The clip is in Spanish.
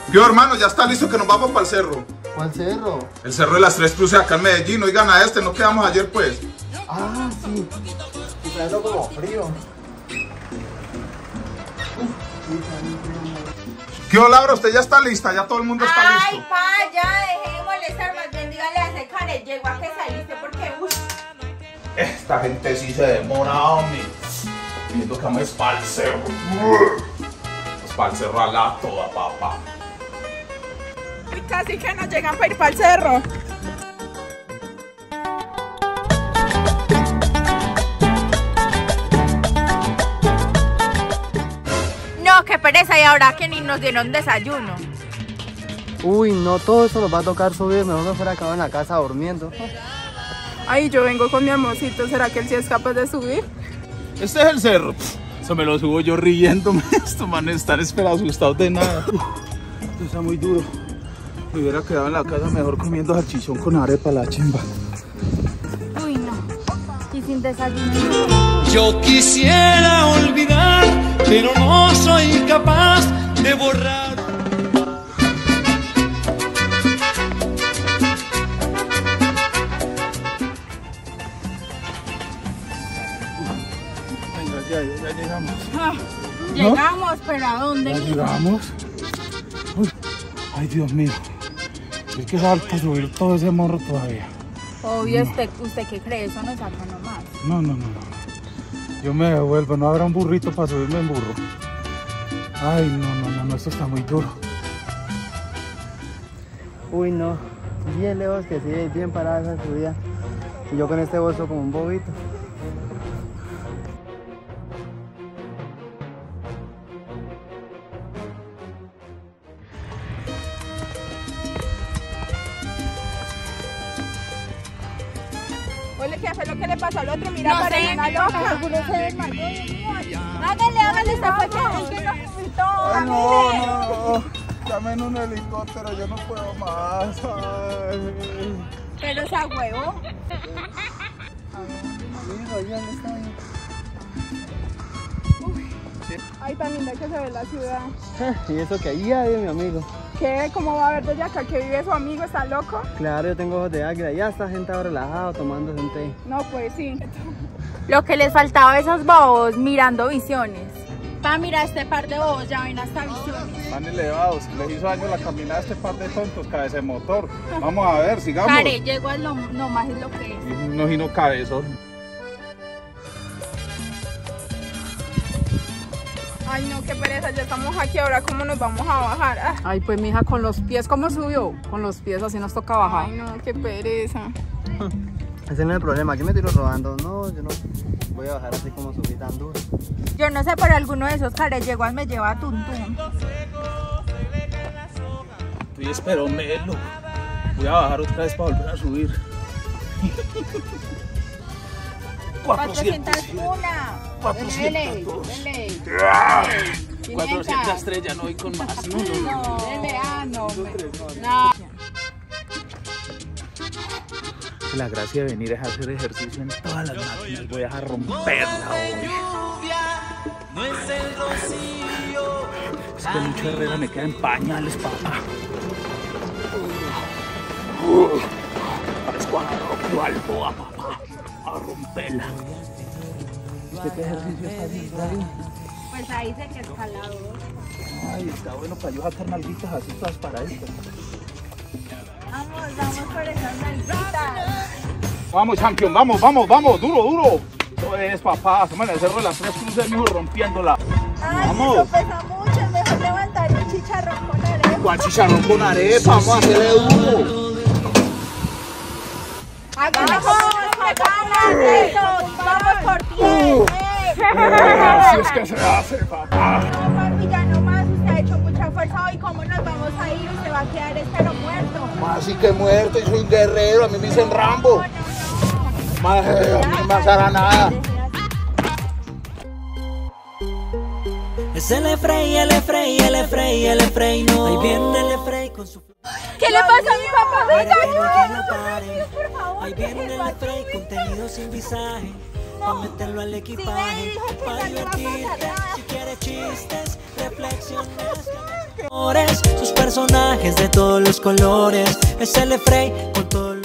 Yo, hermano, ya está listo que nos vamos para el cerro. ¿Cuál cerro? El cerro de las Tres Cruces acá en Medellín. Oigan a este, ¿no quedamos ayer pues? Ah, sí. Y está eso como frío. ¿Qué hola, Laura? Usted ya está lista, ya todo el mundo está listo. Ay, pa, ya dejé de molestar, más bien dígale a ese cane, llegó a que saliste porque Esta gente sí se demora, hombre. Viendo que vamos para el cerro. Pues para el cerro a la toda, papá. Uy, casi que no llegan para ir para el cerro. No, qué pereza, y ahora que ni nos dieron desayuno. Uy, no, todo eso nos va a tocar subir. Mejor me fuera acá en la casa durmiendo. Ay, yo vengo con mi amorcito, ¿será que él sí es capaz de subir? Este es el cerro. Eso me lo subo yo riéndome. Estos manes están asustados de nada. Esto está muy duro. Me hubiera quedado en la casa mejor comiendo salchichón con arepa, la chimba. Uy, no. Y sin desayuno. Yo quisiera olvidar, pero no soy capaz de borrar. Ya llegamos. Llegamos, pero ¿a dónde? Ya llegamos. Uy, ay, Dios mío. Es que falta subir todo ese morro todavía. Obvio, No. ¿usted qué cree? Eso no saca nomás. No. Yo me devuelvo. No habrá un burrito para subirme en burro. Ay, no. Esto está muy duro. Uy, no. Bien lejos que sí, bien parada esa subida. Y yo con este bolso como un bobito. Oye, ¿qué fue lo que le pasó al otro? Mira, No parece sé, una loca. seguro se desmayó. Hágale, usted fue el que nos gritó. Ay, no. Dame en un helicóptero, yo no puedo más. Ay. Pero se agüevó. Ay, tan linda que se ve la ciudad. Y eso que ahí hay, mi amigo. ¿Qué? ¿Cómo va a ver desde acá que vive su amigo? ¿Está loco? Claro, yo tengo ojos de águila. Ya está sentado relajado, tomando un té. No, pues sí. Lo que les faltaba a esos bobos mirando visiones. Pa, mira este par de bobos, ya ven hasta visiones. Están elevados, les hizo daño la caminada a este par de tontos, cabeza de motor. Vamos a ver, sigamos. Care, llegó al no más es lo que es. No gino cabezón. Ay, no, qué pereza. Ya estamos aquí. Ahora, ¿cómo nos vamos a bajar? Ah. Ay, pues mija, con los pies, ¿cómo subió? Con los pies así nos toca bajar. Ay, no, qué pereza. Ese no es el problema. Aquí me tiro rodando. No, yo no voy a bajar así como subí tan duro. Yo no sé, pero alguno de esos cares yeguas me lleva a Tuntún. Estoy espero, Melo. Voy a bajar otra vez para volver a subir. 401. 402. 403 ya no voy con más. No. La gracia de venir es hacer ejercicio en todas las máquinas. Voy a romperla hoy. No es el rocío. Es que Lucho Herrera me queda en pañales, papá. Parezco a Rocky Balboa, papá. A romperla. ¿Usted qué ejercicio está haciendo? Pues ahí se que escalador. Ay, está bueno para yo sacar nalguitas así todas paraditas. Vamos por esas nalguitas. Vamos, campeón, vamos, duro. Eso es, papá, tómale el cerro de las Tres Cruces, mijo, rompiéndola. Ay, Vamos. eso pesa mucho, es mejor levantar un chicharrón con arepa. ¿Cuál chicharrón con arepa? Vamos a hacerle duro. Vamos por 10. Así es que se hace, papá. No, papi, ya no más. Usted ha hecho mucha fuerza hoy. ¿Cómo nos vamos a ir? Usted va a quedar espero muerto. Así que muerto y soy un guerrero, a mí me dicen Rambo. A mí no me pasará nada. Es el Efrey, no. Ahí viene el Efrey con su... ¿Qué le pasa a mi papá? Venga, ayúdame, por favor. Ahí viene el Efrey, contenido sin visaje. Pa' meterlo al equipaje, pa' divertirte. Si quieres chistes, reflexiones. Sus personajes de todos los colores. Es el Efrey con todos